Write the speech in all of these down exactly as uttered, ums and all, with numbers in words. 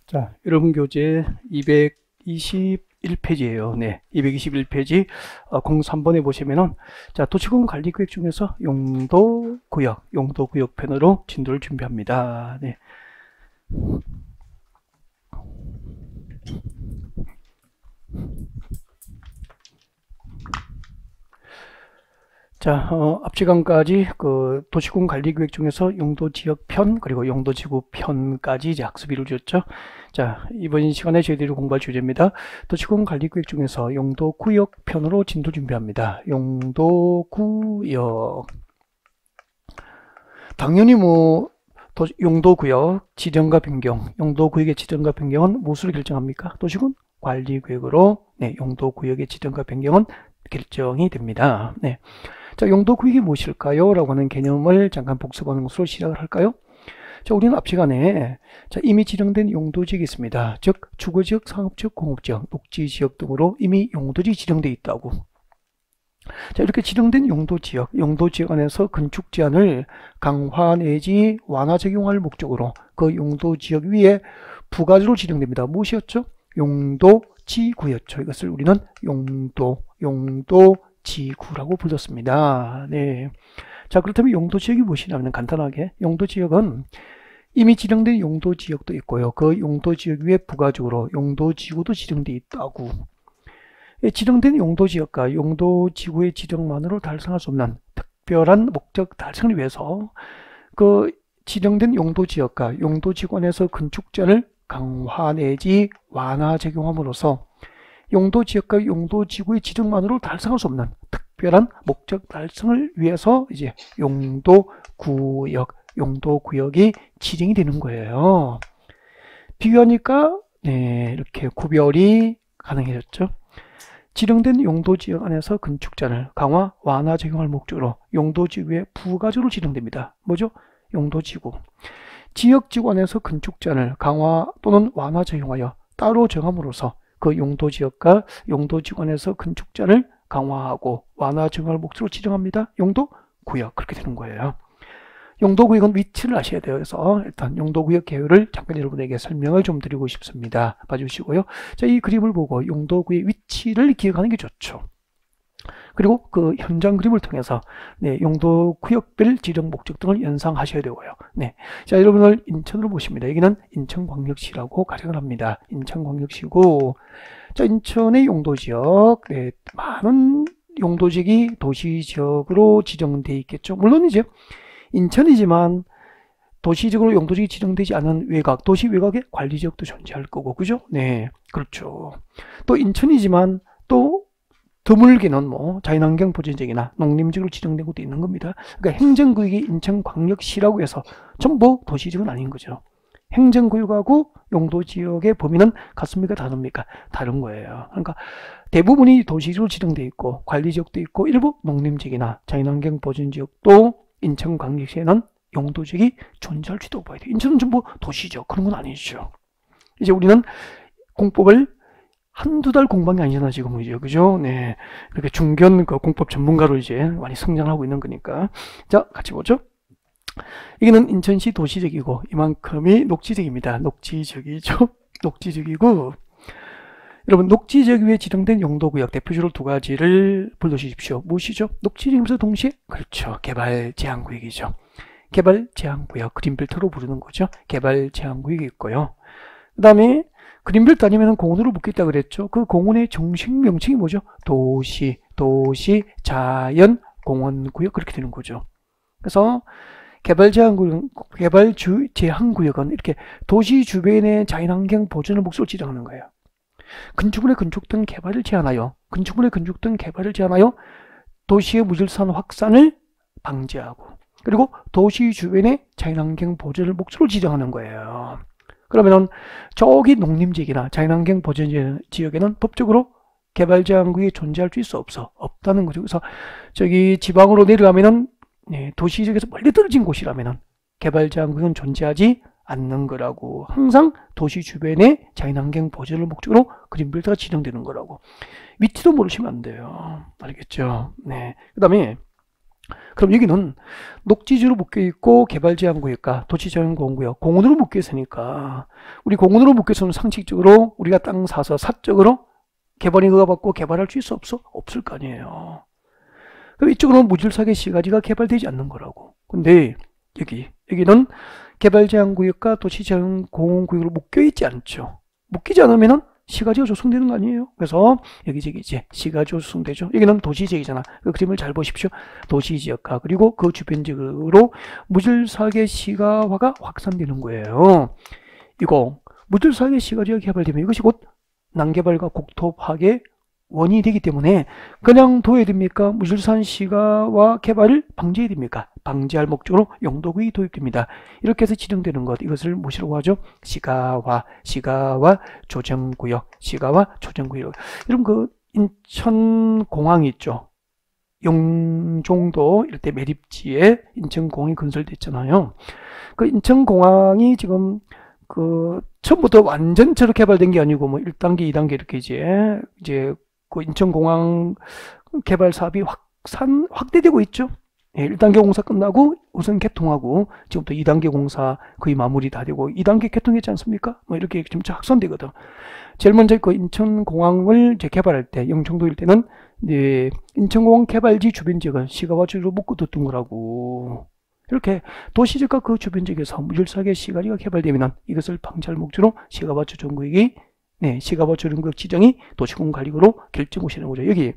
자, 여러분 교재 이백이십일 페이지예요. 네, 이백이십일 페이지 어, 공삼 번에 보시면은 자, 도시군 관리구역 중에서 용도구역, 용도구역 편으로 진도를 준비합니다. 네. 자, 어, 앞 시간까지 그 도시군 관리구역 중에서 용도지역편 그리고 용도지구편까지 이제 학습 이루어졌죠. 자, 이번 시간에 저희들이 공부할 주제입니다. 도시군 관리구역 중에서 용도구역편으로 진도 준비합니다. 용도구역. 당연히 뭐 도, 용도구역 지정과 변경, 용도구역의 지정과 변경은 무엇으로 결정합니까? 도시군 관리구역으로 네, 용도구역의 지정과 변경은 결정이 됩니다. 네. 자, 용도구역이 무엇일까요? 라고 하는 개념을 잠깐 복습하는 것으로 시작을 할까요? 자, 우리는 앞 시간에 자, 이미 지정된 용도지역이 있습니다. 즉, 주거지역, 상업지역, 공업지역, 녹지지역 등으로 이미 용도지역이 지정되어 있다고. 자, 이렇게 지정된 용도지역, 용도지역 안에서 건축 제한을 강화 내지 완화 적용할 목적으로 그 용도지역 위에 부가적으로 지정됩니다. 무엇이었죠? 용도지구였죠. 이것을 우리는 용도, 용도 지구라고 불렀습니다. 네. 자, 그렇다면 용도지역이 무엇이냐면 간단하게 용도지역은 이미 지정된 용도지역도 있고요. 그 용도지역 위에 부가적으로 용도지구도 지정되어 있다고. 지정된 용도지역과 용도지구의 지정만으로 달성할 수 없는 특별한 목적 달성을 위해서 그 지정된 용도지역과 용도지구 안에서 건축제한을 강화 내지 완화 적용함으로써 용도지역과 용도지구의 지정만으로 달성할 수 없는 특별한 목적 달성을 위해서 이제 용도구역, 용도구역이 지정이 되는 거예요. 비교하니까 네, 이렇게 구별이 가능해졌죠. 지정된 용도지역 안에서 건축제한을 강화, 완화 적용할 목적으로 용도지구에 부가적으로 지정됩니다. 뭐죠? 용도지구. 지역지구 안에서 건축제한을 강화 또는 완화 적용하여 따로 정함으로써 그 용도지역과 용도지구 안에서 건축제한을 강화하고 완화 적용할 목적으로 지정합니다. 용도구역. 그렇게 되는 거예요. 용도구역은 위치를 아셔야 돼요. 그래서 일단 용도구역 개요를 잠깐 여러분에게 설명을 좀 드리고 싶습니다. 봐주시고요. 자, 이 그림을 보고 용도구역 위치를 기억하는 게 좋죠. 그리고 그 현장 그림을 통해서 네, 용도구역별 지정 목적 등을 연상하셔야 되고요. 네, 자, 여러분을 인천으로 보십니다. 여기는 인천광역시라고 가정을 합니다. 인천광역시고, 자, 인천의 용도지역, 네, 많은 용도지역이 도시지역으로 지정되어 있겠죠. 물론 이제 인천이지만 도시적으로 용도지역이 지정되지 않은 외곽, 도시 외곽의 관리지역도 존재할 거고, 그죠? 네, 그렇죠. 또 인천이지만 또 드물게는 뭐 자연환경 보전지역이나 농림지역으로 지정된 것도 있는 겁니다. 그러니까 행정구역이 인천광역시라고 해서 전부 도시지역은 아닌 거죠. 행정구역하고 용도지역의 범위는 같습니까? 다릅니까? 다른 거예요. 그러니까 대부분이 도시지역으로 지정되어 있고 관리지역도 있고 일부 농림지역이나 자연환경 보전지역도 인천광역시에는 용도지역이 존재할지도 봐야 돼요. 인천은 전부 도시죠. 그런 건 아니죠. 이제 우리는 공법을 한두 달 공부한 게 아니잖아, 지금, 이제. 그죠? 네. 이렇게 중견 그 공법 전문가로 이제 많이 성장하고 있는 거니까. 자, 같이 보죠. 여기는 인천시 도시적이고, 이만큼이 녹지적입니다. 녹지적이죠? 녹지적이고, 여러분, 녹지적 위에 지정된 용도구역 대표적으로 두 가지를 불러주십시오. 무엇이죠? 녹지적이면서 동시에, 그렇죠. 개발 제한구역이죠. 개발 제한구역, 그린벨트로 부르는 거죠. 개발 제한구역이 있고요. 그 다음에, 그린벨트 아니면 공원으로 묶겠다 그랬죠. 그 공원의 정식 명칭이 뭐죠? 도시, 도시, 자연, 공원구역 그렇게 되는 거죠. 그래서 개발 제한구역, 개발 주, 제한구역은 이렇게 도시 주변의 자연환경 보존을 목적으로 지정하는 거예요. 건축물의 건축 등 개발을 제한하여, 건축물의 건축 등 개발을 제한하여 도시의 무질서한 확산을 방지하고, 그리고 도시 주변의 자연환경 보존을 목적으로 지정하는 거예요. 그러면은 저기 농림지역이나 자연환경 보전 지역에는 법적으로 개발 제한구역이 존재할 수 있어 없어? 없다는 거죠. 그래서 저기 지방으로 내려가면은 네, 도시 지역에서 멀리 떨어진 곳이라면은 개발 제한구역은 존재하지 않는 거라고. 항상 도시 주변의 자연환경 보전을 목적으로 그린벨트가 지정되는 거라고. 위치도 모르시면 안 돼요. 알겠죠? 네. 그다음에 그럼 여기는 녹지지로 묶여있고 개발제한구역과 도시자연공원구역 공원으로 묶여있으니까 우리 공원으로 묶여서는 상식적으로 우리가 땅 사서 사적으로 개발인허가 받고 개발할 수 있어 없어? 없을 거 아니에요. 그럼 이쪽으로는 무질서하게 시가지가 개발되지 않는 거라고. 근데 여기 여기는 개발제한구역과 도시자연공원구역으로 묶여있지 않죠. 묶이지 않으면은 시가지가 조성되는 거 아니에요. 그래서 여기 저기 이제 시가지가 조성되죠. 여기는 도시지역이잖아. 그 그림을 잘 보십시오. 도시지역화 그리고 그 주변 지역으로 무질서하게 시가화가 확산되는 거예요. 이거 무질서하게 시가지가 개발되면 이것이 곧 난개발과 국토 파괴 원인이 되기 때문에 그냥 둬야 됩니까? 무질서한 시가와 개발을 방지해야 됩니까? 방지할 목적으로 용도구역이 도입됩니다. 이렇게 해서 지정되는 것, 이것을 무엇이라고 하죠? 시가화, 시가와 조정구역, 시가와 조정구역. 여러분 그 인천공항이 있죠. 용종도 일대 매립지에 인천공항이 건설됐잖아요. 그 인천공항이 지금 그 처음부터 완전체로 개발된 게 아니고 뭐 일 단계, 이 단계 이렇게 이제 이제 그 인천공항 개발 사업이 확산 확대되고 있죠. 예, 일 단계 공사 끝나고 우선 개통하고 지금부터 이 단계 공사 거의 마무리 다 되고 이 단계 개통했지 않습니까? 뭐 이렇게 점차 확산되거든. 제일 먼저 그 인천공항을 이제 개발할 때 영종도일 때는 이제 인천공항 개발지 주변 지역은 시가와 주로 묶어뒀던 거라고. 이렇게 도시지역과 그 주변 지역에서 무질서하게 시가지가 개발되면 이것을 방지할 목적으로 시가와 조정구역이 네, 시가와 조정구역 지정이 도시공원관리구로 결정오시는 거죠. 여기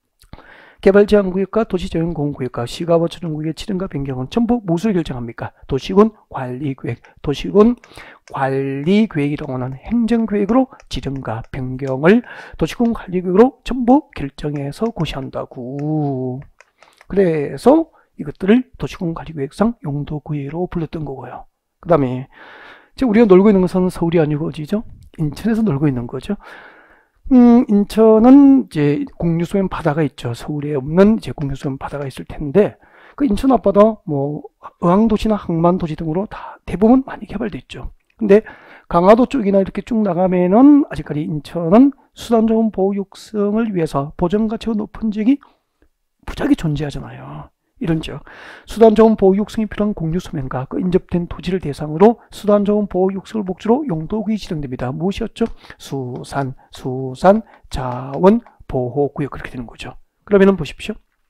개발제한구역과 도시자연공원구역과 시가와 조정구역의 지정과 변경은 전부 무엇을 결정합니까? 도시군 관리계획, 도시군 관리계획이라고 하는 행정계획으로 지정과 변경을 도시군 관리계획으로 전부 결정해서 고시한다고. 그래서 이것들을 도시군 관리계획상 용도구역으로 불렀던 거고요. 그 다음에 지금 우리가 놀고 있는 것은 서울이 아니고 어디죠? 인천에서 놀고 있는 거죠. 음, 인천은 이제 공유수면 바다가 있죠. 서울에 없는 이제 공유수면 바다가 있을 텐데, 그 인천 앞바다, 뭐, 의왕도시나 항만도시 등으로 다 대부분 많이 개발돼 있죠. 근데 강화도 쪽이나 이렇게 쭉 나가면은 아직까지 인천은 수단좋은 보호 육성을 위해서 보전가치가 높은 지역이 무지하게 존재하잖아요. 이런 지역, 수단 좋은 보호 육성이 필요한 공유수면과 그 인접된 토지를 대상으로 수단 좋은 보호 육성을 목적으로 용도구역이 지정됩니다. 무엇이었죠? 수산, 수산, 자원, 보호구역 그렇게 되는 거죠. 그러면은 보십시오.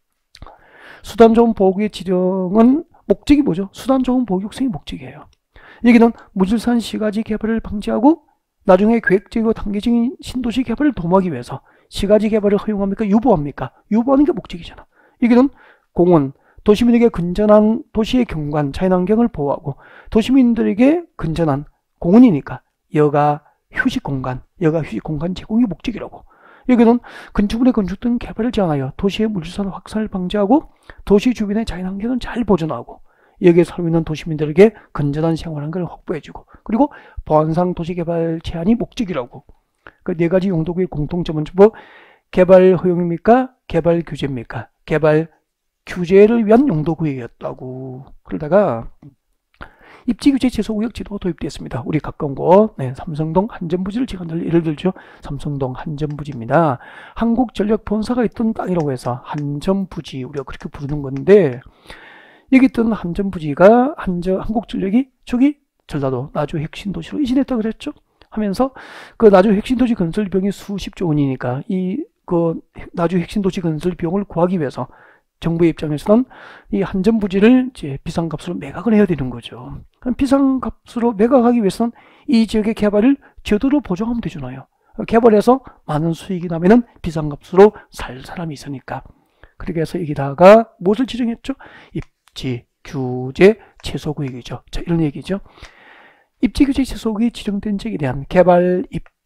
수단 좋은 보호구역 지정은 목적이 뭐죠? 수단 좋은 보호 육성이 목적이에요. 여기는 무질서한 시가지 개발을 방지하고 나중에 계획적이고 단계적인 신도시 개발을 도모하기 위해서 시가지 개발을 허용합니까? 유보합니까? 유보하는 게 목적이잖아. 여기는 공원, 도시민에게 근전한 도시의 경관, 자연환경을 보호하고 도시민들에게 근전한 공원이니까 여가 휴식 공간, 여가 휴식 공간 제공이 목적이라고. 여기는 건축물의 건축 등 개발을 제한하여 도시의 물질산 확산을 방지하고 도시 주변의 자연환경을 잘 보존하고 여기에 살고 있는 도시민들에게 건전한 생활환경을 확보해주고 그리고 보안상 도시개발 제한이 목적이라고. 그 네 가지 용도구의 공통점은 전부 개발 허용입니까? 개발 규제입니까? 개발 규제를 위한 용도구역이었다고. 그러다가 입지규제 최소구역 제도가 도입되었습니다. 우리 가까운 곳, 네, 삼성동 한전부지를 제가 예를 들죠. 삼성동 한전부지입니다. 한국전력 본사가 있던 땅이라고 해서 한전부지 우리가 그렇게 부르는 건데 여기 있던 한전부지가 한전 한국전력이 저기 전라도 나주 핵심도시로 이전했다 그랬죠. 하면서 그 나주 핵심도시 건설 비용이 수십조 원이니까 이 그 나주 핵심도시 건설 비용을 구하기 위해서 정부의 입장에서는 이 한전부지를 이제 비상값으로 매각을 해야 되는 거죠. 그럼 비상값으로 매각하기 위해서는 이 지역의 개발을 제도로 보장하면 되잖아요. 개발해서 많은 수익이 나면은 비상값으로 살 사람이 있으니까. 그렇게 해서 여기다가 무엇을 지정했죠? 입지, 규제, 최소구역이죠. 자, 이런 얘기죠. 입지, 규제, 최소구역이 지정된 지역에 대한 개발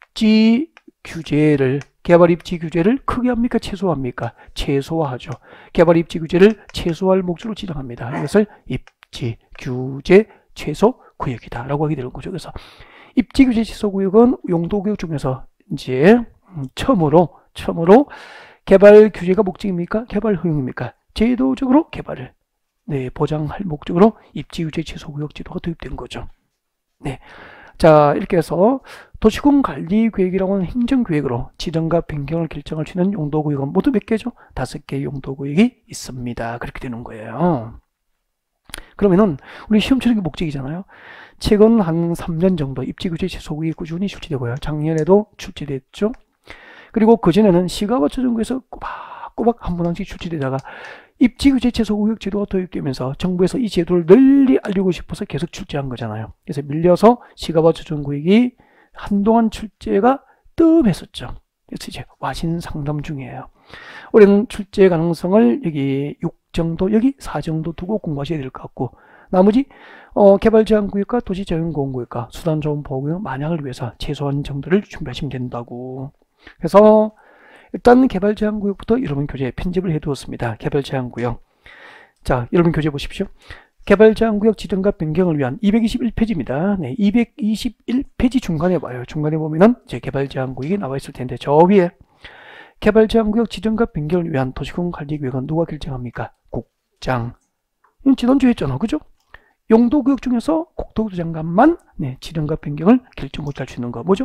입지 규제를 개발 입지 규제를 크게 합니까? 최소화합니까? 최소화하죠. 개발 입지 규제를 최소화할 목적으로 지정합니다. 이것을 입지 규제 최소 구역이다 라고 하게 되는 거죠. 그래서 입지 규제 최소 구역은 용도구역 중에서 이제 처음으로 처음으로 개발 규제가 목적입니까? 개발 허용입니까? 제도적으로 개발을 네, 보장할 목적으로 입지 규제 최소 구역 제도가 도입된 거죠. 네. 자, 이렇게 해서 도시군관리계획이라고 하는 행정계획으로 지정과 변경을 결정할 수 있는 용도구역은 모두 몇 개죠? 다섯 개의 용도구역이 있습니다. 그렇게 되는 거예요. 그러면은 우리 시험 치는 게 목적이잖아요. 최근 한 삼 년 정도 입지규제 최소구역이 꾸준히 출제되고요. 작년에도 출제됐죠. 그리고 그전에는 시가와초정구에서 꼬박꼬박 한 문항씩 출제되다가 입지규제 최소구역 제도가 도입되면서 정부에서 이 제도를 널리 알리고 싶어서 계속 출제한 거잖아요. 그래서 밀려서 시가와초정구역이 한동안 출제가 뜸했었죠. 그래서 이제 와신 상담 중이에요. 올해는 출제 가능성을 여기 육 정도, 여기 사 정도 두고 공부하셔야 될 것 같고, 나머지 어, 개발제한구역과 도시자연보호구역과 수단조언보호구역 만약을 위해서 최소한 정도를 준비하시면 된다고. 그래서 일단 개발제한구역부터 여러분 교재에 편집을 해두었습니다. 개발제한구역. 자, 여러분 교재 보십시오. 개발제한구역 지정과 변경을 위한 이백이십일 페이지입니다. 네, 이백이십일 페이지 중간에 봐요. 중간에 보면은 이제 개발제한구역이 나와 있을 텐데, 저 위에 개발제한구역 지정과 변경을 위한 도시군관리계획은 누가 결정합니까? 국장. 지난주에 했잖아, 그죠? 용도구역 중에서 국토부 장관만 네, 지정과 변경을 결정 못할 수 있는 거 뭐죠?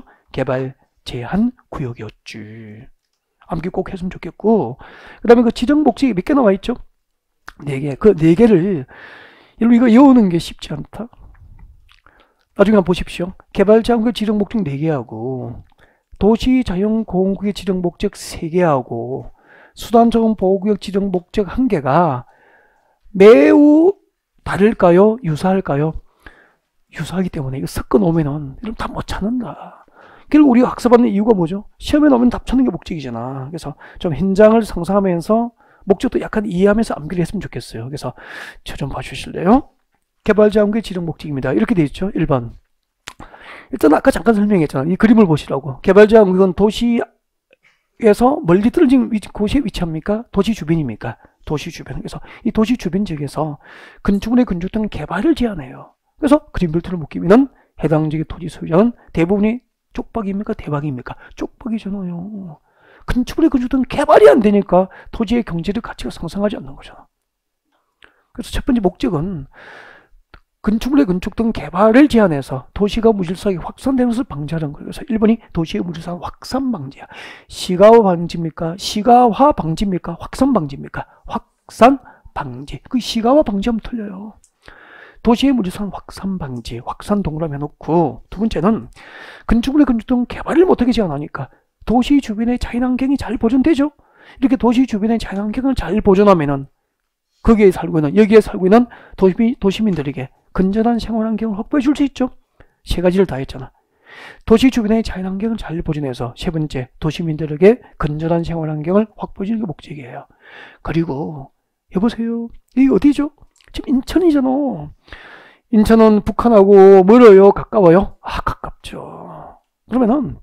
개발제한구역이었지. 암기 꼭 했으면 좋겠고, 그 다음에 그 지정 목적이 몇 개 나와 있죠? 네 개. 그 네 개를 여러분 이거 외우는 게 쉽지 않다. 나중에 한번 보십시오. 개발제한구역 지정 목적 네 개하고 도시자연공원구역 지정 목적 세 개하고 수단자원보호구역 지정 목적 한 개가 매우 다를까요? 유사할까요? 유사하기 때문에 이거 섞어 놓으면은 이런 다 못 찾는다. 결국 우리가 학습하는 이유가 뭐죠? 시험에 나오면 답 찾는 게 목적이잖아. 그래서 좀 현장을 상상하면서 목적도 약간 이해하면서 암기를 했으면 좋겠어요. 그래서 저 좀 봐주실래요? 개발자원구역 지정 목적입니다. 이렇게 돼 있죠. 일 번. 일단 아까 잠깐 설명했잖아. 이 그림을 보시라고. 개발자원구역은 도시에서 멀리 떨어진 곳에 위치합니까? 도시 주변입니까? 도시 주변. 그래서 이 도시 주변 지역에서 건축물의 건축 등 개발을 제한해요. 그래서 그린벨트를 묶이면은 해당 지역의 토지 소유자는 대부분이 쪽박입니까? 대박입니까? 쪽박이잖아요. 건축물의 건축 등 개발이 안 되니까 토지의 경제적 가치가 상승하지 않는 거잖아. 그래서 첫 번째 목적은 건축물의 건축 등 개발을 제한해서 도시가 무질서하게 확산되는 것을 방지하는 거예요. 그래서 일 번이 도시의 무질서한 확산 방지야. 시가화 방지입니까? 시가화 방지입니까? 확산 방지입니까? 확산 방지. 그 시가화 방지하면 틀려요. 도시의 무질서한 확산 방지, 확산 동그라미 해놓고, 두 번째는 건축물의 건축 등 개발을 못하게 제한하니까 도시 주변의 자연환경이 잘 보존되죠. 이렇게 도시 주변의 자연환경을 잘 보존하면은 거기에 살고 있는, 여기에 살고 있는 도시, 도시민들에게 건전한 생활환경을 확보해 줄 수 있죠. 세 가지를 다 했잖아. 도시 주변의 자연환경을 잘 보존해서 세 번째, 도시민들에게 건전한 생활환경을 확보해 주는 게 목적이에요. 그리고 여보세요, 이게 어디죠? 지금 인천이잖아. 인천은 북한하고 멀어요? 가까워요? 아, 가깝죠. 그러면은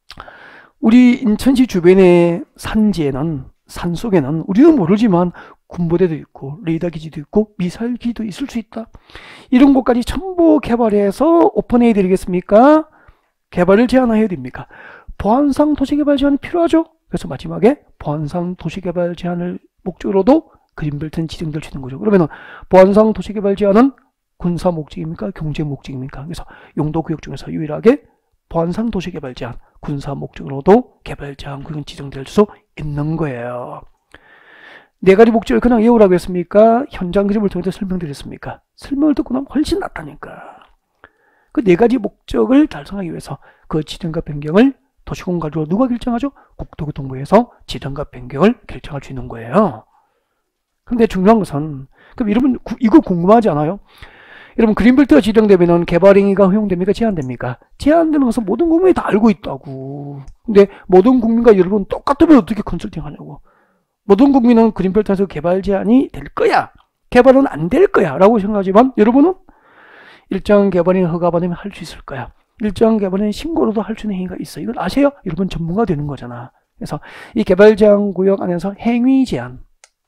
우리 인천시 주변의 산지에는, 산속에는 우리는 모르지만 군부대도 있고 레이더 기지도 있고 미사일 기지도 있을 수 있다. 이런 곳까지 전부 개발해서 오픈해야 되겠습니까? 개발을 제한해야 됩니까? 보안상 도시개발 제한이 필요하죠. 그래서 마지막에 보안상 도시개발 제한을 목적으로도 그린벨트는 지정될 수 있는 거죠. 그러면 보안상 도시개발 제한은 군사 목적입니까? 경제 목적입니까? 그래서 용도구역 중에서 유일하게 보안상 도시개발 제한, 군사 목적으로도 개발 제한 구역은 지정될 수 있는 거예요. 네 가지 목적을 그냥 외우라고 했습니까? 현장 그림을 통해서 설명드렸습니까? 설명을 듣고 나면 훨씬 낫다니까. 그 네 가지 목적을 달성하기 위해서 그 지정과 변경을 도시공간으로 누가 결정하죠? 국토교통부에서 지정과 변경을 결정할 수 있는 거예요. 근데 중요한 것은, 그럼 여러분 이거 궁금하지 않아요? 여러분 그린벨트가 지정되면 개발행위가 허용됩니까? 제한됩니까? 제한되는 것은 모든 국민이 다 알고 있다고. 근데 모든 국민과 여러분 똑같으면 어떻게 컨설팅 하냐고. 모든 국민은 그린벨트에서 개발 제한이 될 거야, 개발은 안 될 거야 라고 생각하지만 여러분은 일정 개발이 허가받으면 할 수 있을 거야, 일정 개발은 신고로도 할 수 있는 행위가 있어. 이걸 아세요? 여러분 전문가 되는 거잖아. 그래서 이 개발 제한 구역 안에서 행위 제한,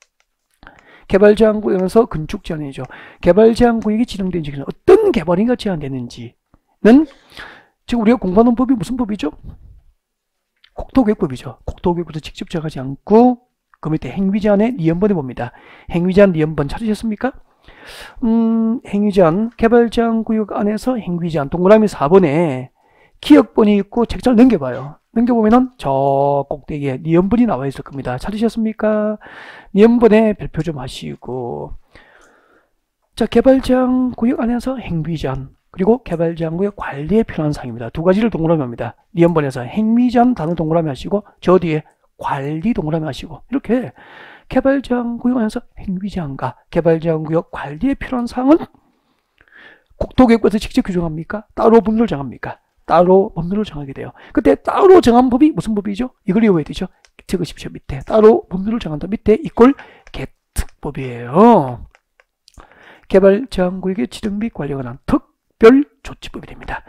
개발 제한 구역에서 건축 제한이죠. 개발 제한 구역이 지정된 지역에서 어떤 개발행위가 제한되는지는 지금 우리가 공부하는 법이 무슨 법이죠? 국토교육법이죠. 국토교육부터 직접 정하지 않고 그 밑에 행위 제한의 니은번에 봅니다. 행위 제한 니은번 찾으셨습니까? 음, 행위제한, 개발제한 구역 안에서 행위제한, 동그라미 사 번에 기억번이 있고 책자를 넘겨봐요. 넘겨보면은 저 꼭대기에 니은번이 나와 있을 겁니다. 찾으셨습니까? 니은번에 별표 좀 하시고. 자, 개발제한 구역 안에서 행위제한, 그리고 개발제한 구역 관리에 필요한 사항입니다. 두 가지를 동그라미 합니다. 니은번에서 행위제한 단어 동그라미 하시고, 저 뒤에 관리 동그라미 하시고, 이렇게 개발제한 구역 안에서 행위제한과 개발제한 구역 관리에 필요한 사항은 국토교육부에서 직접 규정합니까? 따로 법률을 정합니까? 따로 법률을 정하게 돼요. 그때 따로 정한 법이 무슨 법이죠? 이걸 외워야 되죠. 적으십시오. 밑에 따로 법률을 정한다. 밑에 이꼴 개특법이에요. 개발제한구역의 지정 및 관리에 관한 특별조치법이 됩니다.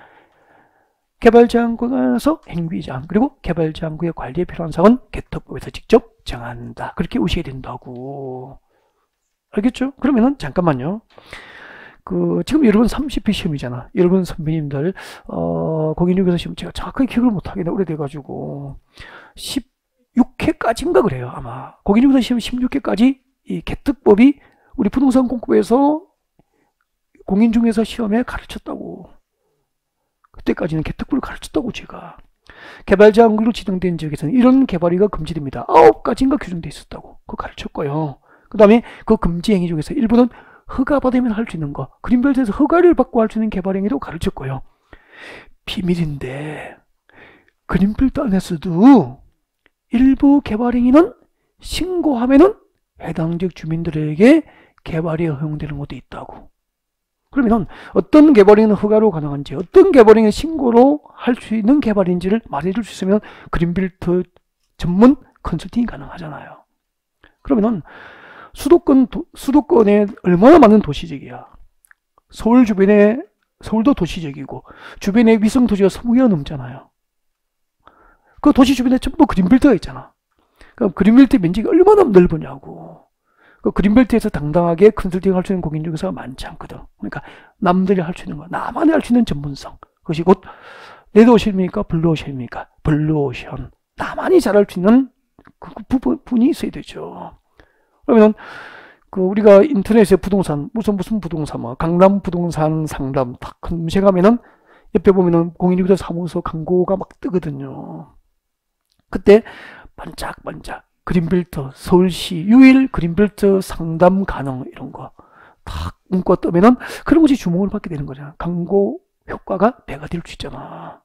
개발제한구역에서 행위제한, 그리고 개발제한구역 관리에 필요한 사항은 개특법에서 직접 정한다. 그렇게 오셔야 된다고. 알겠죠? 그러면은 잠깐만요. 그 지금 여러분 삼십 회 시험이잖아. 여러분 선배님들 어 공인중개사 시험 제가 정확하게 기억을 못하겠네. 오래돼가지고 십육 회까지인가 그래요. 아마 공인중개사 시험 십육 회까지 이 개특법이 우리 부동산 공급에서 공인중개사 시험에 가르쳤다고. 그때까지는 개특법을 가르쳤다고. 제가 개발제한구역으로 지정된 지역에서는 이런 개발이가 금지됩니다. 아홉 가지인가 규정돼 있었다고. 그거 가르쳤고요. 그 다음에 그 금지 행위 중에서 일부는 허가받으면 할 수 있는 거, 그린벨트에서 허가를 받고 할 수 있는 개발 행위도 가르쳤고요. 비밀인데 그린벨트 안에서도 일부 개발 행위는 신고하면은 해당 지역 주민들에게 개발이 허용되는 것도 있다고. 그러면 어떤 개발행위는 허가로 가능한지, 어떤 개발행위는 신고로 할 수 있는 개발인지를 말해줄 수 있으면 그린벨트 전문 컨설팅이 가능하잖아요. 그러면은 수도권, 도, 수도권에 얼마나 많은 도시지역이야. 서울 주변에, 서울도 도시지역이고, 주변에 위성 도시가 이십 개가 넘잖아요. 그 도시 주변에 전부 그린벨트가 있잖아. 그럼 그린벨트 면적이 얼마나 넓으냐고. 그 그린벨트에서 당당하게 컨설팅 할 수 있는 공인중개사가 많지 않거든. 그러니까 남들이 할 수 있는 거, 나만이 할 수 있는 전문성. 그것이 곧 레드오션입니까? 블루오션입니까? 블루오션. 나만이 잘할 수 있는 그 부분이 있어야 되죠. 그러면 그 우리가 인터넷에 부동산 무슨 무슨 부동산 뭐 강남 부동산 상담 딱 검색하면은 옆에 보면은 공인중개사 사무소 광고가 막 뜨거든요. 그때 반짝반짝 그린벨트 서울시 유일 그린벨트 상담 가능 이런 거 딱 문구가 뜨면은 그런 것이 주목을 받게 되는 거잖아. 광고 효과가 배가 될 수 있잖아.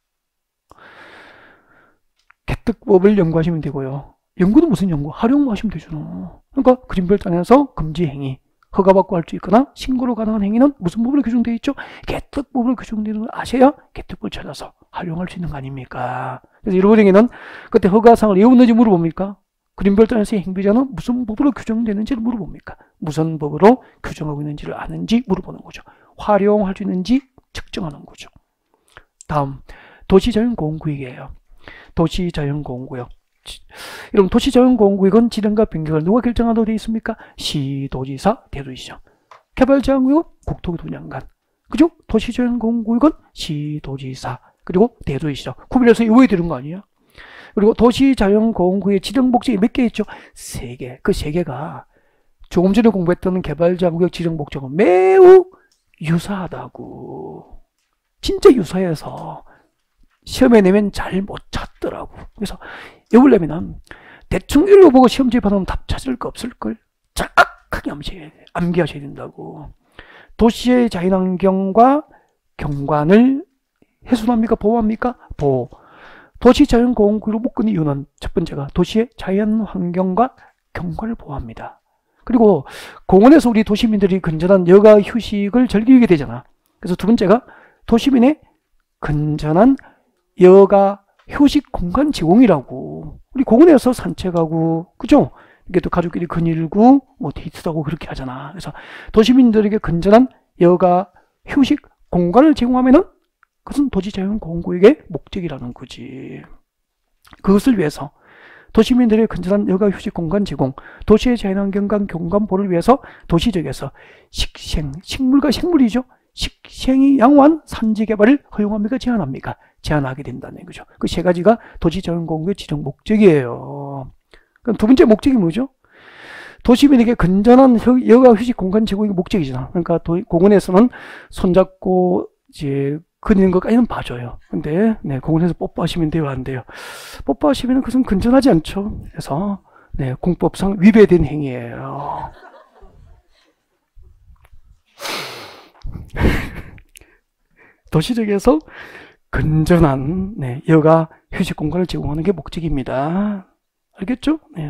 개특법을 연구하시면 되고요. 연구는 무슨 연구? 활용만 하시면 되죠. 그러니까 그린벨트 안에서 금지 행위, 허가받고 할 수 있거나 신고로 가능한 행위는 무슨 법으로 규정되어 있죠? 개특법으로 규정되는 걸 아셔야 개특법을 찾아서 활용할 수 있는 거 아닙니까? 그래서 여러분에게는 그때 허가사항을 외웠는지 물어봅니까? 그린벨트 안에서의 행위자는 무슨 법으로 규정되는지를 물어봅니까? 무슨 법으로 규정하고 있는지를 아는지 물어보는 거죠. 활용할 수 있는지 측정하는 거죠. 다음, 도시자연공원구역이에요. 도시자연공원구역. 여러분 도시자연공원구역은 지정과 변경을 누가 결정하도록 되어 있습니까? 시도지사, 대도시장. 개발제한구역은 국토교통장관. 그죠? 도시자연공원구역은 시도지사 그리고 대도시장. 구별해서 외워야 되는 거 아니에요? 그리고 도시자연공원구역의 지정 목적이 몇 개 있죠? 세 개. 그 세 개가 조금 전에 공부했던 개발제한구역 지정 목적은 매우 유사하다고. 진짜 유사해서 시험에 내면 잘 못 찾더라고. 그래서 외우려면 대충 읽어보고 시험지에 받으면 답 찾을 거 없을걸? 정확하게 암기하셔야 된다고. 도시의 자연환경과 경관을 훼손합니까? 보호합니까? 보호. 도시자연공원구역으로 묶은 이유는 첫 번째가 도시의 자연환경과 경관을 보호합니다. 그리고 공원에서 우리 도시민들이 건전한 여가 휴식을 즐기게 되잖아. 그래서 두 번째가 도시민의 건전한 여가 휴식 공간 제공이라고. 우리 공원에서 산책하고, 그죠? 이게 또 가족끼리 거닐고, 뭐 데이트도 하고 그렇게 하잖아. 그래서 도시민들에게 건전한 여가 휴식 공간을 제공하면은 그것은 도시자연공원구역의 목적이라는 거지. 그것을 위해서 도시민들의 건전한 여가 휴식 공간 제공, 도시의 자연환경과 경관 보호를 위해서 도시적에서 식생, 식물과 생물이죠. 식생이 양호한 산지 개발을 허용합니까? 제한합니까? 제한하게 된다는 거죠. 그 세 가지가 도시자연공원구역 지정 목적이에요. 그럼 두 번째 목적이 뭐죠? 도시민에게 건전한 여- 여가 휴식 공간 제공이 목적이잖아. 그러니까 도, 공원에서는 손잡고 이제 그리는 것까지는 봐줘요. 근데 네, 공원에서 뽀뽀하시면 돼요, 안 돼요? 뽀뽀하시면 그것은 건전하지 않죠. 그래서 네, 공법상 위배된 행위예요. 도시적에서 건전한 네, 여가 휴식 공간을 제공하는 게 목적입니다. 알겠죠? 네.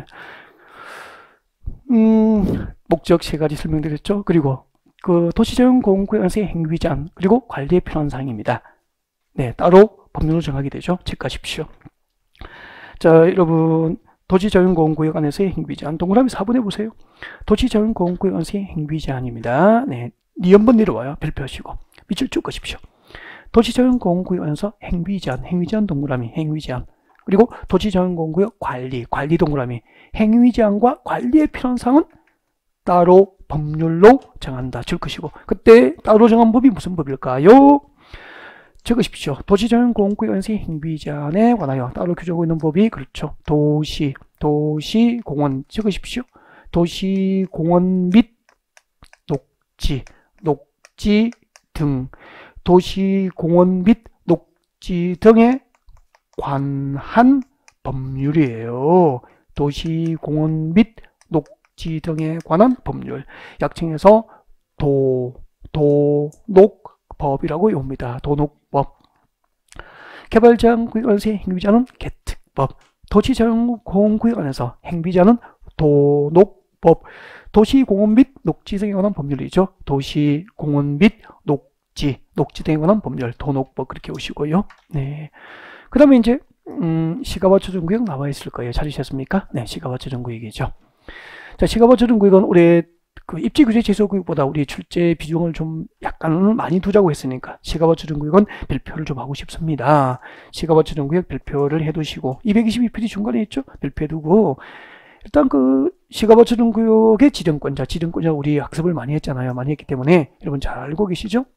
음, 목적 세 가지 설명드렸죠. 그리고 그 도시적 공공구역에서의 행위 제한 그리고 관리에 필요한 사항입니다. 네, 따로 법률로 정하게 되죠. 체크하십시오. 자, 여러분 도시자연공원구역 안에서의 행위 제한 동그라미 사 번 해보세요. 도시자연공원구역 안에서의 행위 제한입니다. 네, 니 한번 내려와요. 별표하시고 밑줄 쭉 가십시오. 도시자연공원구역 안에서 행위 제한, 행위 제한 동그라미, 행위 제한. 그리고 도시자연공원구역 관리, 관리 동그라미. 행위 제한과 관리에 필요한 사항은 따로 법률로 정한다. 줄 것이고 그때 따로 정한 법이 무슨 법일까요? 적으십시오. 도시자연공원구역에서의 행위 제한에 관하여 따로 규정하고 있는 법이 그렇죠. 도시, 도시공원 적으십시오. 도시공원 및 녹지, 녹지 등 도시공원 및 녹지 등에 관한 법률이에요. 도시공원 및 녹지 등에 관한 법률. 약칭해서 도, 도, 녹 법이라고 봅니다. 도녹법. 개발제한 구역에서의 행위자는 개특법. 도시자연공원구역 안에서 행위자는 도녹법. 도시공원 및 녹지 등에 관한 법률이죠. 도시공원 및 녹지, 녹지 등에 관한 법률, 도녹법 그렇게 오시고요. 네. 그 다음에 이제 음, 시가와 조정구역 나와 있을 거예요. 찾으셨습니까? 네, 시가와 조정구역이죠. 자, 시가와 조정구역은 올해 그 입지 규제 제소구역보다 우리 출제 비중을 좀 약간 많이 두자고 했으니까 시가와 조정구역은 별표를 좀 하고 싶습니다. 시가와 조정구역 별표를 해두시고 이백이십이 페이지 중간에 있죠? 별표해두고 일단 그 시가와 조정구역의 지정권자, 지정권자 우리 학습을 많이 했잖아요. 많이 했기 때문에 여러분 잘 알고 계시죠?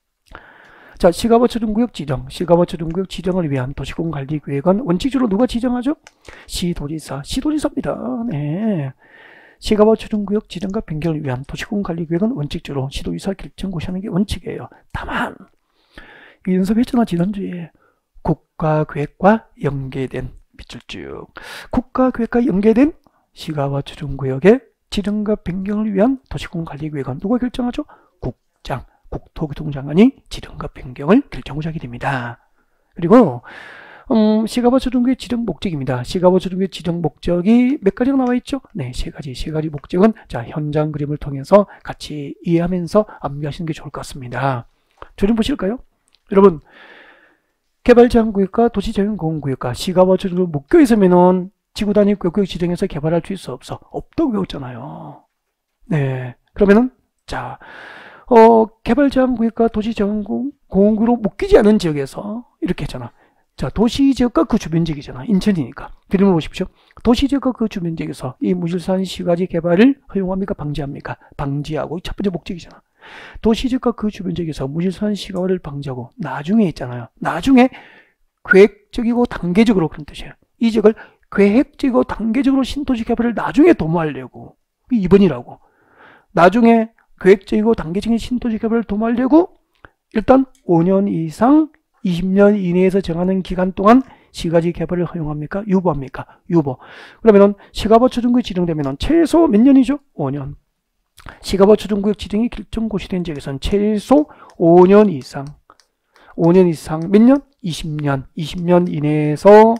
자, 시가와 조정구역 지정, 시가와 조정구역 지정을 위한 도시공관리계획은 원칙적으로 누가 지정하죠? 시도지사, 시도지사입니다. 네. 시가와 조정구역 지정과 변경을 위한 도시공관리계획은 원칙적으로 시도지사 결정 고시하는 게 원칙이에요. 다만 이 연습했잖아 지난주에 국가계획과 연계된 밑줄 쭉 국가계획과 연계된 시가와 조정구역의 지정과 변경을 위한 도시공관리계획은 누가 결정하죠? 국장, 국토교통장관이 지정과 변경을 결정하게 됩니다. 그리고 음, 시가와 조정구역 지정 목적입니다. 시가와 조정구역 지정 목적이 몇 가지가 나와 있죠? 네, 세 가지. 세 가지 목적은 자 현장 그림을 통해서 같이 이해하면서 암기하시는 게 좋을 것 같습니다. 조정 보실까요? 여러분, 개발제한구역과 도시자연공원구역과 시가와 조정구역 묶여 있으면은 지구 단위 구역 지정해서 개발할 수 없어. 없다고 배웠잖아요. 네, 그러면은 자. 어, 개발제한구역과 도시자연공원구역으로 묶이지 않은 지역에서 이렇게 했잖아. 자, 도시지역과 그 주변 지역이잖아. 인천이니까. 그림을 보십시오. 도시지역과 그 주변 지역에서 이 무질서한 시가지 개발을 허용합니까? 방지합니까? 방지하고 첫 번째 목적이잖아. 도시지역과 그 주변 지역에서 무질서한 시가를 방지하고 나중에 있잖아요. 나중에 계획적이고 단계적으로 그런 뜻이에요. 이 지역을 계획적이고 단계적으로 신도시 개발을 나중에 도모하려고. 이 번이라고. 나중에 계획적이고 단계적인 신도시 개발을 도모하려고 일단 오 년 이상 이십 년 이내에서 정하는 기간 동안 시가지 개발을 허용합니까? 유보합니까? 유보. 그러면은 시가와 조정구역 지정되면은 최소 몇 년이죠? 오 년. 시가와 조정구역 지정이 결정 고시된 지역에서는 최소 오 년 이상. 오 년 이상 몇 년? 이십 년. 이십 년 이내에서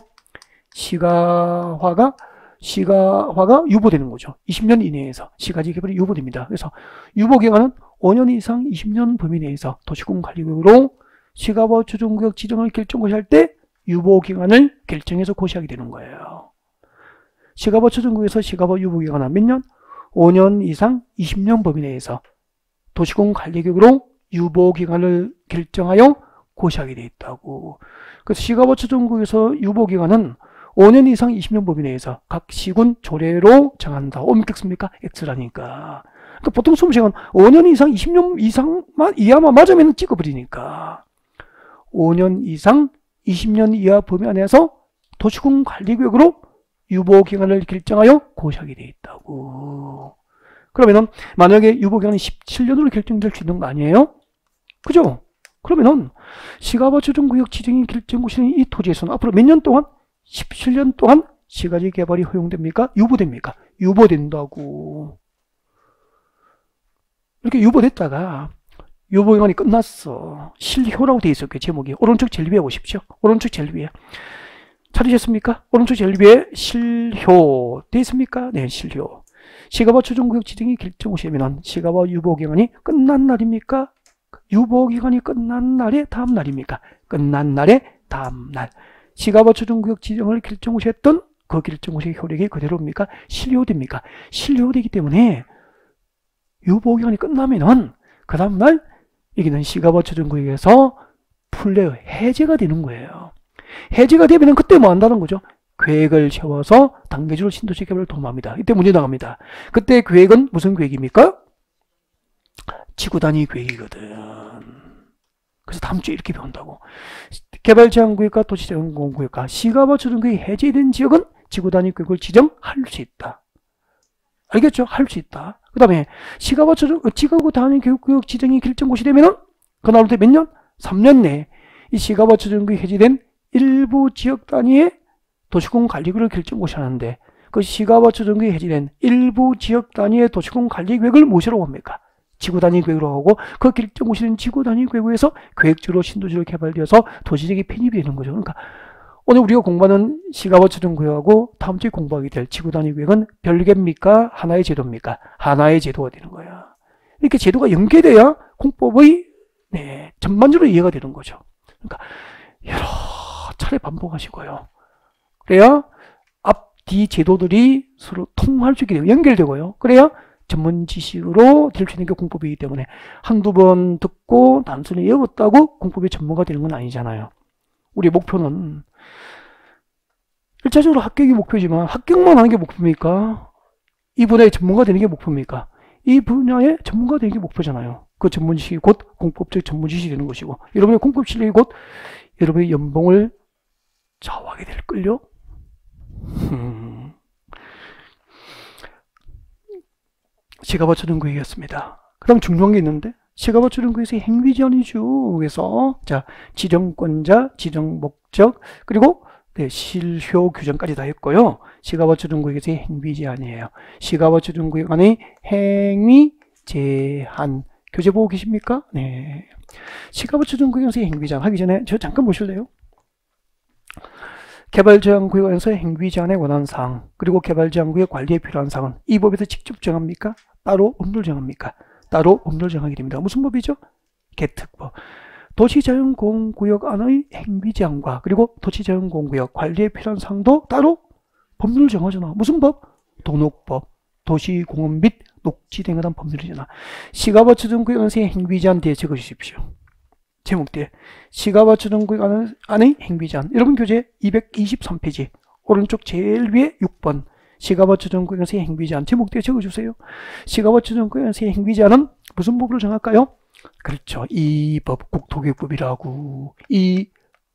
시가화가 시가화가 유보되는 거죠. 이십 년 이내에서 시가지 개발이 유보됩니다. 그래서 유보 기간은 오 년 이상 이십 년 범위 내에서 도시공관리구역으로 시가와 조정구역 지정을 결정 고시할 때 유보 기간을 결정해서 고시하게 되는 거예요. 시가와 조정구역에서 시가와 유보 기간은 몇 년? 오 년 이상 이십 년 범위 내에서 도시공관리구역으로 유보 기간을 결정하여 고시하게 돼 있다고. 그래서 시가와 조정구역에서 유보 기간은 오 년 이상 이십 년 범위 내에서 각 시군 조례로 정한다. 옴격습니까? X라니까. 그러니까 보통 수험시간 오 년 이상 이십 년 이상만 이하만 맞으면 찍어버리니까. 오 년 이상 이십 년 이하 범위 안에서 도시공관리구역으로 유보기간을 결정하여 고시하게 되어 있다고. 그러면은 만약에 유보기간이 십칠 년으로 결정될 수 있는 거 아니에요? 그죠? 그러면은 시가바 조정구역 지정이 결정고시는 이 토지에서는 앞으로 몇 년 동안? 십칠 년 동안 시가지 개발이 허용됩니까? 유보됩니까? 유보된다고. 이렇게 유보됐다가 유보기간이 끝났어. 실효라고 되어 있었게 제목이. 오른쪽 제일 위에 보십시오. 오른쪽 제일 위에. 찾으셨습니까? 오른쪽 제일 위에 실효 되어 있습니까? 네, 실효. 시가바 조정구역 지정이 결정고시면 시가바 유보기간이 끝난 날입니까? 유보기간이 끝난 날의 다음 날입니까? 끝난 날의 다음 날. 시가바 조정구역 지정을 결정고시했던 그 결정고시의 효력이 그대로입니까? 실효됩니까? 실효되기 때문에 유보기간이 끝나면은 그 다음날 여기는 시가바 조정구역에서 풀려 해제가 되는 거예요. 해제가 되면은 그때 뭐 한다는 거죠? 계획을 세워서 단계적으로 신도시 개발을 도모합니다. 이때 문제 나갑니다. 그때 계획은 무슨 계획입니까? 지구단위 계획이거든. 그래서 다음 주에 이렇게 배운다고. 개발제한구역과 도시제한공구역과 시가바 조정구역이 해제된 지역은 지구단위 계획을 지정할 수 있다. 알겠죠? 할 수 있다. 그 다음에 시가바 조정, 지구 단위 교육구역 지정이 결정고시 되면은 그날부터 몇 년? 삼 년 내에 이 시가바 조정구역이 해제된 일부 지역 단위의 도시공 관리구역을 결정고시 하는데 그 시가바 조정구역이 해제된 일부 지역 단위의 도시공 관리계획을 무엇이라고 합니까? 지구단위 계획으로 하고 그 결정고시는 지구단위 계획에서 계획적으로 신도시로 개발되어서 도시적인 편입이 되는 거죠. 그러니까 오늘 우리가 공부하는 시가바 조정구역하고 다음 주에 공부하게 될 지구단위 계획은 별개입니까? 하나의 제도입니까? 하나의 제도가 되는 거야. 이렇게 제도가 연계돼야 공법의 네, 전반적으로 이해가 되는 거죠. 그러니까 여러 차례 반복하시고요. 그래야 앞, 뒤 제도들이 서로 통할 수 있게 되고 연결되고요. 그래야 전문 지식으로 될 수 있는 게 공법이기 때문에 한두 번 듣고 단순히 외웠다고 공법의 전문가 되는 건 아니잖아요. 우리의 목표는 일차적으로 합격이 목표지만 합격만 하는 게 목표입니까? 이 분야의 전문가 되는 게 목표입니까? 이 분야의 전문가 되는 게 목표잖아요. 그 전문 지식이 곧 공법적 전문 지식이 되는 것이고 여러분의 공법 실력이 곧 여러분의 연봉을 좌우하게 될걸요? 음. 시가바 조정구역이었습니다. 그 다음 중요한 게 있는데 시가바 조정구역에서 행위 제한이죠. 그래서 자 지정권자, 지정목적 그리고 네, 실효 규정까지 다 했고요. 시가바 조정구역에서의 행위 제한이에요. 시가바 조정구역 안에 행위 제한 교재 보고 계십니까? 네. 시가바 조정구역에서의 행위 제한 하기 전에 저 잠깐 보실래요? 개발제한구역에서 행위 제한에 관한 사항 그리고 개발제한구역 관리에 필요한 사항은 이 법에서 직접 정합니까? 따로 법률 정합니까? 따로 법률 정하게 됩니다. 무슨 법이죠? 개특법. 도시자연공구역 안의 행위 제한과 그리고 도시자연공구역 관리에 필요한 사항도 따로 법률을 정하잖아. 무슨 법? 도농법, 도시공원 및 녹지 등에 대한 법률이잖아. 시가바 조정구역에서의 행위 제한 뒤에 적어주십시오. 제목 뒤에 시가바 조정구역 안의 행위 제한. 여러분 교재 이백이십삼 페이지 오른쪽 제일 위에 육 번 시가바 조정구역에서의 행위 제한 제목 뒤에 적어주세요. 시가바 조정구역에서의 행위 제한은 무슨 법으로 정할까요? 그렇죠. 이 법 국토교육법이라고. 이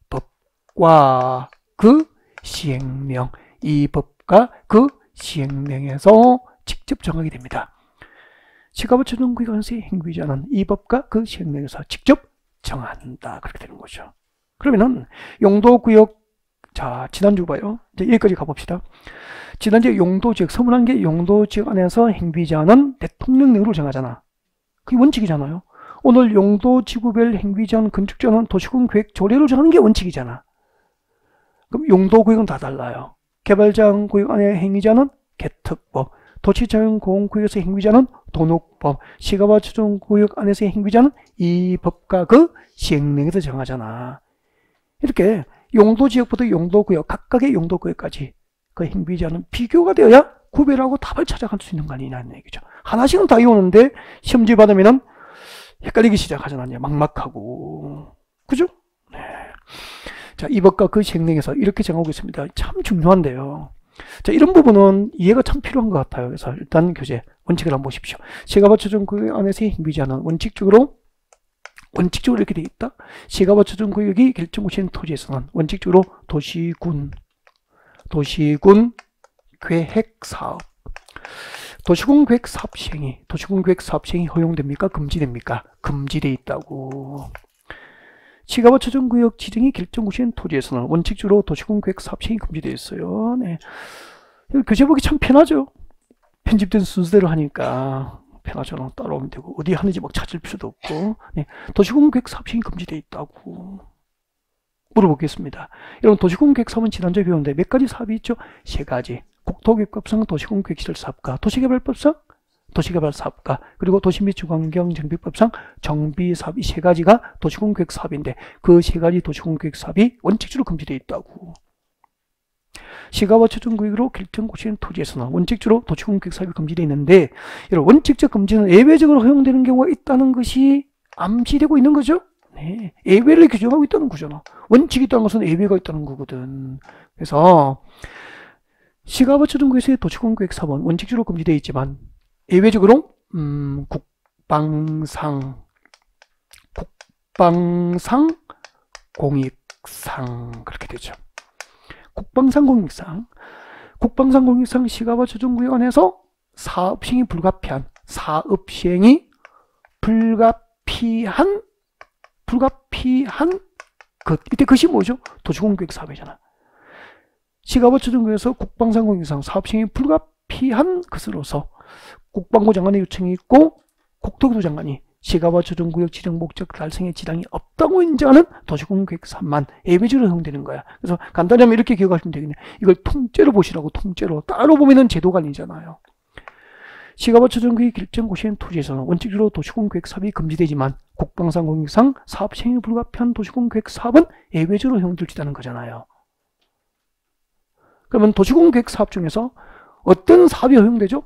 법과 그 시행령. 이 법과 그 시행령에서 직접 정하게 됩니다. 시가바 조정구역에서의 행위 제한은 이 법과 그 시행령에서 직접 정한다. 그렇게 되는 거죠. 그러면은 용도구역 자 지난주 봐요. 이제 여기까지 가봅시다. 지난주에 용도지역 서문한 게 용도지역 안에서 행위 제한은 대통령령으로 정하잖아. 그게 원칙이잖아요. 오늘 용도지구별 행위 제한 건축제한은 도시군 계획 조례로 정하는 게 원칙이잖아. 그럼 용도구역은 다 달라요. 개발제한구역 안에 행위 제한은 개특법, 도시자연공원구역에서 행위 제한은 도농법, 시가바 조정구역 안에서의 행위 제한은 이 법과 그 시행령에서 정하잖아. 이렇게 용도지역부터 용도구역, 각각의 용도구역까지 그 행위 제한은 비교가 되어야 구별하고 답을 찾아갈 수 있는 거 아니냐는 얘기죠. 하나씩은 다 외우는데 시험지 받으면은 헷갈리기 시작하잖아요. 막막하고. 그죠? 네. 자, 이 법과 그 시행령에서 이렇게 정하고 있습니다. 참 중요한데요. 자, 이런 부분은 이해가 참 필요한 것 같아요. 그래서 일단 교재 원칙을 한번 보십시오. 시가바 조정구역 안에서의 행위 제한은 원칙적으로 원칙적으로 이렇게 되어 있다. 시가바 조정구역이 결정고시인 토지에서는 원칙적으로 도시군, 도시군 계획사업. 도시공계획 사업 시행이, 도시공계획 사업 시행이 허용됩니까? 금지됩니까? 금지돼 있다고. 시가버처정구역 지정이 결정구시인 토지에서는 원칙적으로 도시공계획 사업 시행이 금지되어 있어요. 네. 교재 보기 참 편하죠. 편집된 순서대로 하니까 편하잖아. 따라오면 되고 어디 하는지 막 찾을 필요도 없고. 네. 도시공계획 사업 시행이 금지되어 있다고. 물어보겠습니다. 여러분 도시공계획 사업은 지난주에 배웠는데 몇 가지 사업이 있죠? 세 가지. 국토계획법상 도시공계획시설사업과, 도시개발법상 도시개발사업과, 그리고 도시 및 주거환경정비법상 정비사업, 이 세 가지가 도시공계획 사업인데 그 세 가지 도시공계획 사업이 원칙적으로 금지되어 있다고. 시가버처정구역으로 결정고시인 토지에서는 원칙적으로 도시공계획 사업이 금지되어 있는데, 여러분 원칙적 금지는 예외적으로 허용되는 경우가 있다는 것이 암시되고 있는 거죠. 네, 예외를 규정하고 있다는 거잖아. 원칙이 있다는 것은 예외가 있다는 거거든. 그래서 시가버처정구역에서의 도시공계획 사업은 원칙적으로 금지되어 있지만 예외적으로 음, 국방상 국방상 공익상 그렇게 되죠. 국방상 공익상 국방상 공익상 시가버처정구역 안에서 사업 시행이 불가피한 사업 시행이 불가피한 불가피한 것, 이때 그것이 뭐죠? 도시공계획 사업이잖아. 시가버처정구역에서 국방상 공익상 사업 시행이 불가피한 것으로서 국방부 장관의 요청이 있고 국토교토 장관이 시가버처정구역 지정 목적 달성에 지장이 없다고 인정하는 도시공계획 사업만 예외적으로 허용되는 거야. 그래서 간단히 하면 이렇게 기억하시면 되겠네. 이걸 통째로 보시라고. 통째로. 따로 보면은 제도가 아니잖아요. 시가버처정구역 결정고시인 토지에서는 원칙적으로 도시공계획 사업이 금지되지만 국방상 공익상 사업 시행이 불가피한 도시공계획 사업은 예외적으로 허용될 수 있다는 거잖아요. 그러면 도시공계획 사업 중에서 어떤 사업이 허용되죠?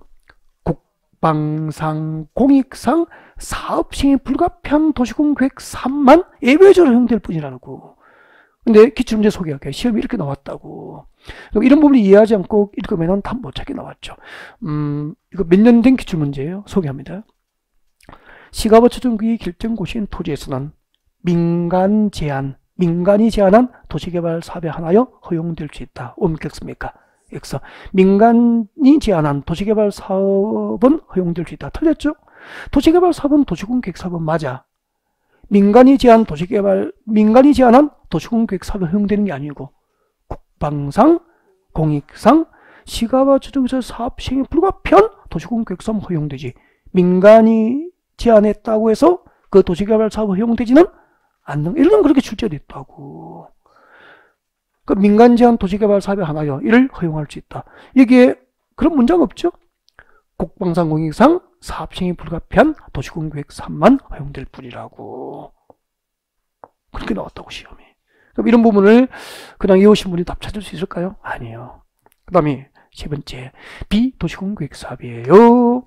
국방상 공익상 사업 시행이 불가피한 도시공계획 사업만 예외적으로 허용될 뿐이라고. 근데 기출문제 소개할게요. 시험이 이렇게 나왔다고. 그럼 이런 부분을 이해하지 않고 읽으면 답 못 찾게 나왔죠. 음, 이거 몇 년 된 기출문제예요. 소개합니다. 시가버처정구역 결정고시인 토지에서는 민간 제한, 민간이 제한한 도시개발 사업에 한하여 허용될 수 있다. 옮겼습니까? X. 민간이 제한한 도시개발 사업은 허용될 수 있다. 틀렸죠? 도시개발 사업은 도시공계획 사업은 맞아. 민간이 제한 도시개발, 민간이 제한한 도시공계획 사업이 허용되는 게 아니고 국방상, 공익상, 시가버처정구역에서 사업 시행이 불가피한 도시공계획 사업은 허용되지. 민간이 제한했다고 해서 그 도시개발 사업 허용되지는 않는, 이런 건 그렇게 출제되어 있다고. 그 민간 제한 도시개발 사업에 한하여 이를 허용할 수 있다. 여기에 그런 문장 없죠? 국방상 공익상 사업 시행이 불가피한 도시공계획 사업만 허용될 뿐이라고. 그렇게 나왔다고 시험이. 그럼 이런 부분을 그냥 외우신 분이 답 찾을 수 있을까요? 아니에요. 그 다음에 세 번째, 비도시공계획 사업이에요.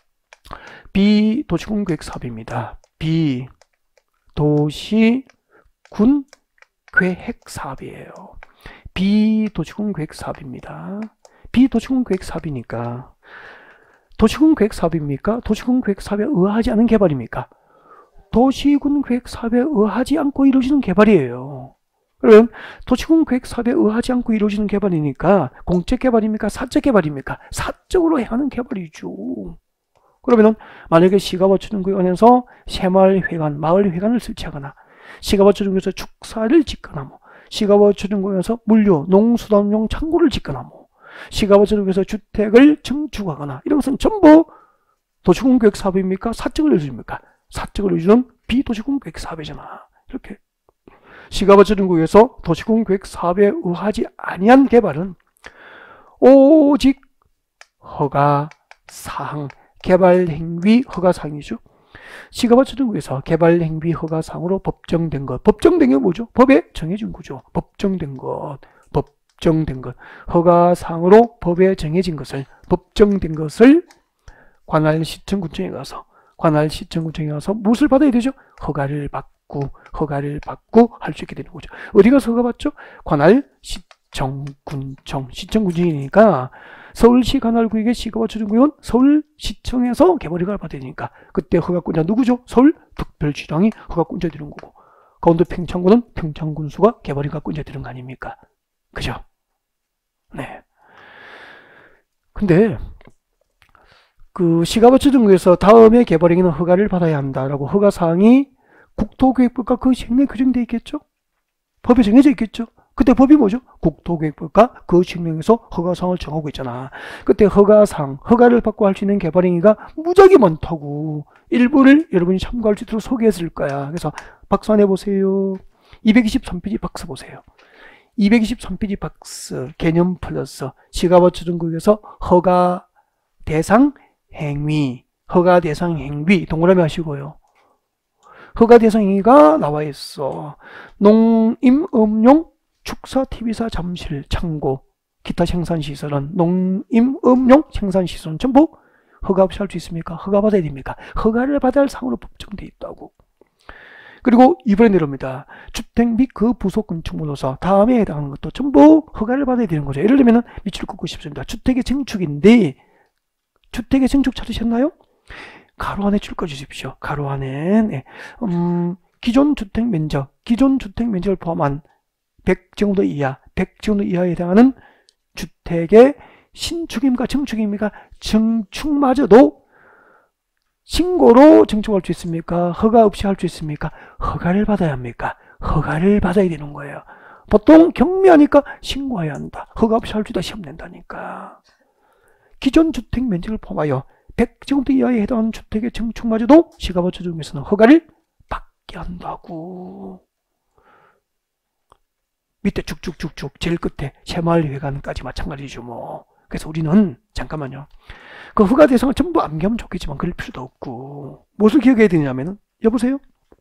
비도시공계획 사업입니다. 비도시군계획 사업이에요. 비도시군계획 사업입니다. 비도시군계획 사업이니까 도시군계획 사업입니까? 도시군계획 사업에 의하지 않은 개발입니까? 도시군계획 사업에 의하지 않고 이루어지는 개발이에요. 그러면 도시군계획 사업에 의하지 않고 이루어지는 개발이니까 공적 개발입니까? 사적 개발입니까? 사적으로 행하는 개발이죠. 그러면은 만약에 시가버처정구역에서 새마을회관, 마을회관을 설치하거나 시가버처정구역에서 축사를 짓거나 뭐 시가버처정구역에서 물류, 농수산용 창고를 짓거나 뭐 시가버처정구역에서 주택을 증축하거나 이런 것은 전부 도시공계획 사업입니까? 사적을 이루어집니까? 사적을 이루어주는 비도시공계획 사업이잖아. 이렇게 시가버처정구역에서 도시공계획 사업에 의하지 아니한 개발은 오직 허가사항, 개발행위 허가사항이죠. 시가버처정구역에서 개발행위 허가사항으로 법정된 것. 법정된 게 뭐죠? 법에 정해진 거죠. 법정된 것. 법정된 것. 허가사항으로 법에 정해진 것을, 법정된 것을 관할시청구청에 가서, 관할시청구청에 가서 무엇을 받아야 되죠? 허가를 받고, 허가를 받고 할 수 있게 되는 거죠. 어디 가서 허가 받죠? 관할시청군청. 시청구청이니까 서울시 관할구역의 시가버처정구역은 서울시청에서 개발허가를 받아야 되니까 그때 허가권자 누구죠? 서울특별시장이 허가권자 되는 거고 강원도 평창군은 평창군수가 개발허가권자 되는 거 아닙니까? 그죠? 네. 근데 그 시가버처등구에서 다음에 개발행위는 허가를 받아야 한다라고 허가사항이 국토교육부가 그 시행령에 규정되어 있겠죠? 법에 정해져 있겠죠? 그때 법이 뭐죠? 국토교육부가 그 시행령에서 허가사항을 정하고 있잖아. 그때 허가사항, 허가를 받고 할 수 있는 개발행위가 무지하게 많다고 일부를 여러분이 참고할 수 있도록 소개했을 거야. 그래서 박스 안에 보세요. 이백이십삼 페이지 박스 보세요. 이백이십삼 페이지 박스 개념 플러스 시가버처등구에서 허가 대상 행위, 허가 대상 행위 동그라미 하시고요. 허가 대상 행위가 나와 있어. 농임, 음용, 축사, 티비사, 잠실, 창고, 기타 생산시설은 농임, 음용, 생산시설은 전부 허가 없이 할 수 있습니까? 허가 받아야 됩니까? 허가를 받아야 할 사항으로 법정되어 있다고. 그리고 이번에 내려옵니다. 주택 및 그 부속 건축물로서 다음에 해당하는 것도 전부 허가를 받아야 되는 거죠. 예를 들면 밑줄 긋고 싶습니다. 주택의 증축인데 주택의 증축 찾으셨나요? 가로 안에 줄 꺼주십시오. 가로 안에 네. 음, 기존 주택 면적, 기존 주택 면적을 포함한 백 제곱미터 이하, 백 제곱미터 이하에 해당하는 주택의 신축임과 증축임과 증축마저도 신고로 증축할 수 있습니까? 허가 없이 할 수 있습니까? 허가를 받아야 합니까? 허가를 받아야 되는 거예요. 보통 경미하니까 신고해야 한다. 허가 없이 할 수 있다. 시험 낸다니까. 기존 주택 면적을 포함하여 백 제곱미터 이하에 해당하는 주택의 증축마저도 시가버처등에서는 허가를 받게 한다고. 밑에 쭉쭉쭉쭉 제일 끝에 새마을회관까지 마찬가지죠 뭐. 그래서 우리는 잠깐만요. 그 허가 대상을 전부 암기하면 좋겠지만 그럴 필요도 없고 무엇을 기억해야 되냐면은 여보세요?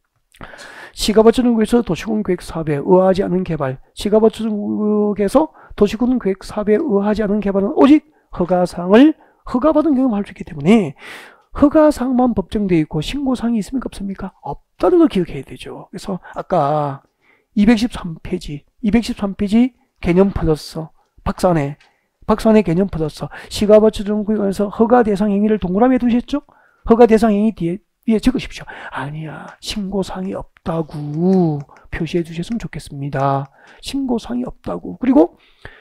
시가버처등구에서 도시군계획 사업에 의하지 않은 개발, 시가버처등구에서 도시군계획 사업에 의하지 않은 개발은 오직 허가사항을 허가받은 경우만 할 수 있기 때문에 허가사항만 법정되어 있고 신고사항이 있습니까? 없습니까? 없다는 걸 기억해야 되죠. 그래서 아까 이백십삼 페이지 이백십삼 페이지 개념 플러스 박스 안에 박스 안에 개념 플러스 시가버처등구에서 허가 대상 행위를 동그라미에 두셨죠? 허가 대상 행위 뒤에 위에 적으십시오. 아니야, 신고사항이 없다고 표시해 주셨으면 좋겠습니다. 신고사항이 없다고. 그리고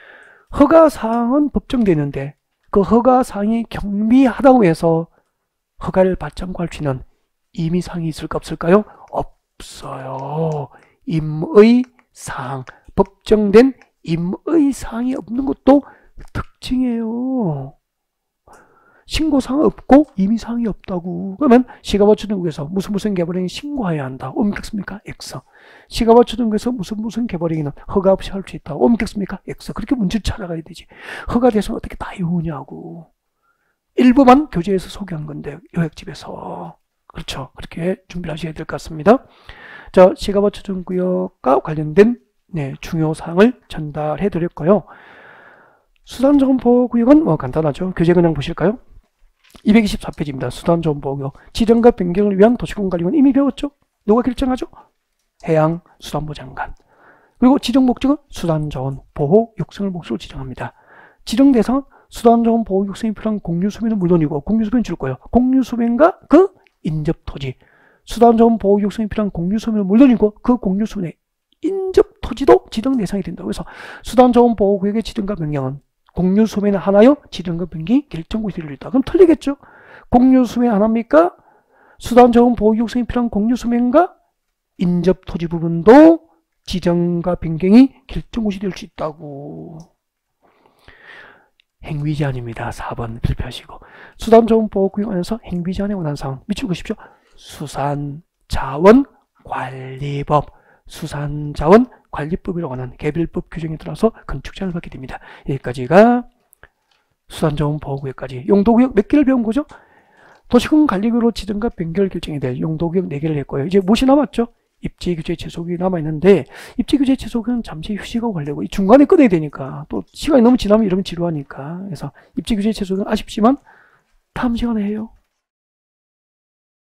허가사항은 법정되는데 그 허가사항이 경미하다고 해서 허가를 받지 않고 할 수 있는 임의사항이 있을까 없을까요? 없어요. 임의사항, 법정된 임의사항이 없는 것도 특징이에요. 신고사항 없고 임의사항이 없다고. 그러면 시가버처등구에서 무슨 무슨 개발행위 신고해야 한다. 옮겼습니까? X. 시가버처등구에서 무슨 무슨 개발행위는 허가 없이 할 수 있다. 옮겼습니까? X. 그렇게 문제를 찾아가야 되지. 허가 대상 어떻게 다 외우냐고. 일부만 교재에서 소개한 건데 요약집에서. 그렇죠. 그렇게 준비를 하셔야 될 것 같습니다. 자, 시가버처등구역과 관련된 네, 중요 사항을 전달해 드렸고요. 수단정보구역은 뭐 간단하죠. 교재 그냥 보실까요? 이백이십사 페이지입니다. 수단정보구역. 지정과 변경을 위한 도시군관리원 이미 배웠죠? 누가 결정하죠? 해양수산부 장관. 그리고 지정 목적은 수단자원 보호 육성을 목적으로 지정합니다. 지정 대상은 수단자원 보호 육성이 필요한 공유수면은 물론이고 공유수면 줄 거예요. 공유수면과 그 인접토지. 수단자원 보호 육성이 필요한 공유수면은 물론이고 그 공유수면의 인접토지도 지정 대상이 된다고 해서 수단자원 보호구역의 지정과 변경은 공유수면 하나요? 지정과 변경이 결정구역이 되어있다. 그럼 틀리겠죠? 공유수면 하나입니까? 수단자원 보호 육성이 필요한 공유수면과 인접토지 부분도 지정과 변경이 결정구역이 될 수 있다고. 행위제한입니다. 사 번 필표하시고. 수단자원 보호구역 안에서 행위제한에 관한 사항 밑줄 그십시오. 수산자원관리법, 수산자원관리법에 관한 개별법 규정에 따라서 건축제한을 받게 됩니다. 여기까지가 수산자원보호구역까지. 용도구역 몇 개를 배운 거죠? 도시군관리구역으로 지정과 변경을 결정이 될 용도구역 네 개를 했고요. 이제 무엇이 남았죠? 입지규제 제소구역이 남아있는데 입지규제 제소구역은 잠시 휴식하고 가려고 이 중간에 끊어야 되니까 또 시간이 너무 지나면 이러면 지루하니까 그래서 입지규제 제소구역은 아쉽지만 다음 시간에 해요.